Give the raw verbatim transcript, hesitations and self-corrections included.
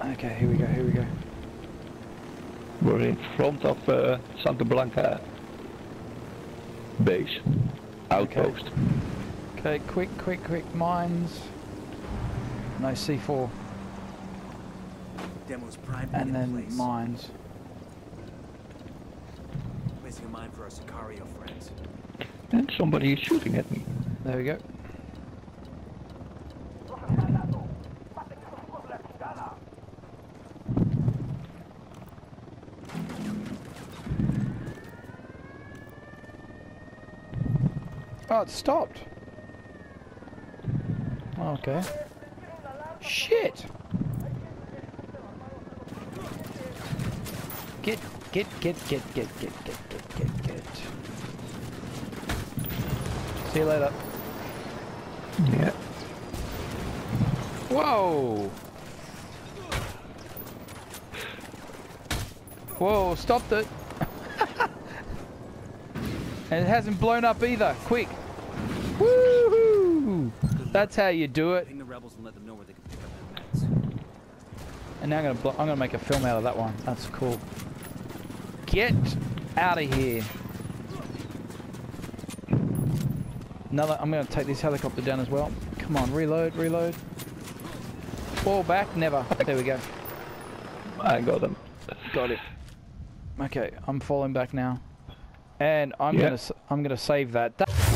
Okay, here we go, here we go. We're in front of uh, Santa Blanca base. Outpost. Okay, quick, quick, quick, mines. No C four. Demo's primed And then place. mines. Placing a mine for our Sicario friends. And somebody is shooting at me. There we go. Oh, it stopped. Okay. Shit! Get, get, get, get, get, get, get, get, get, get. See you later. Yeah. Whoa! Whoa, stopped it. And it hasn't blown up either. Quick. Woohoo! That's how you do it. Ping the rebels and let them know where they can pick up their meds. And now I'm gonna blo I'm gonna make a film out of that one. That's cool. Get out of here. Another. I'm gonna take this helicopter down as well. Come on, reload, reload. Fall back, never. There we go. I got them. Got it. Okay, I'm falling back now, and I'm Yeah. gonna s I'm gonna save that. that